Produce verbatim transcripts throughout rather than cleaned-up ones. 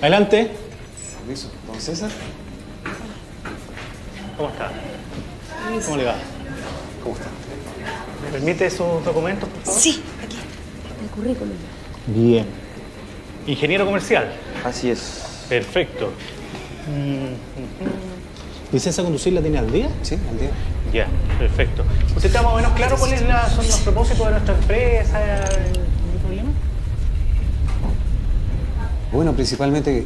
Adelante. Permiso. ¿Don César? ¿Cómo está? ¿Cómo le va? ¿Cómo está? ¿Me permite sus documentos, por favor? Sí, aquí. El currículum. Bien. Ingeniero comercial. Así es. Perfecto. ¿Licencia a conducir la tiene al día? Sí, al día. Ya, perfecto. ¿Usted está más o menos claro cuáles son los propósitos de nuestra empresa? ¿Algún problema? Bueno, principalmente...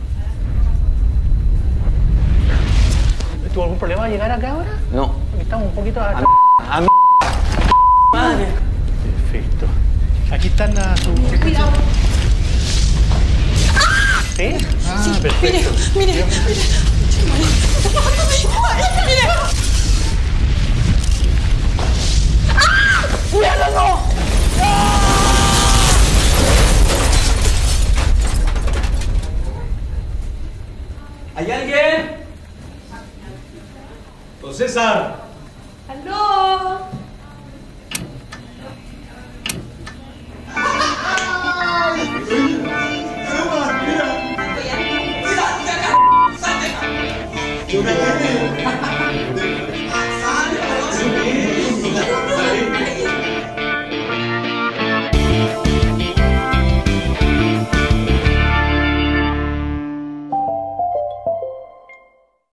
¿Tuvo algún problema a llegar acá ahora? No. Porque estamos un poquito... A, A mi... Madre. Perfecto. Aquí están las... Cuidado. ¿Sí? Ah, Sí, perfecto. Mire, mire, mire. Mire. ¡Cuidado, no! ¿Hay alguien? Don César.